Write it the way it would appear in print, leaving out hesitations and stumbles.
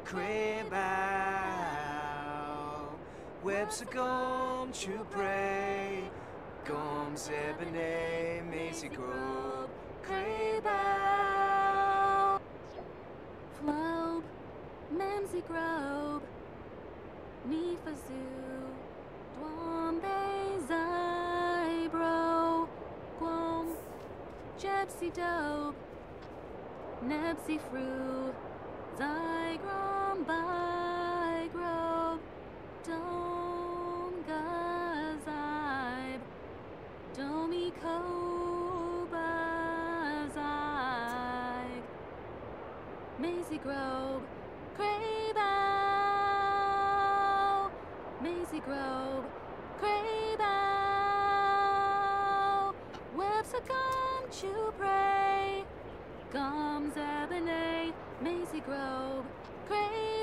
Cribao, webs are gone to pray. Gums ebony, mazy grove, Cribao. Flobe, Memsy Grove, Nifazoo, Dwambe Zybro, Guam, Jepsy Dobe, Nebsy Fru, Zygrom Bygrove, Donga Zyb, Domi Koba Zyg, Maisie Grove, Crabbow, Maisie Grove, Crabbow, webs are come to pray, gums ebony, Maisie Grove, Crabbow.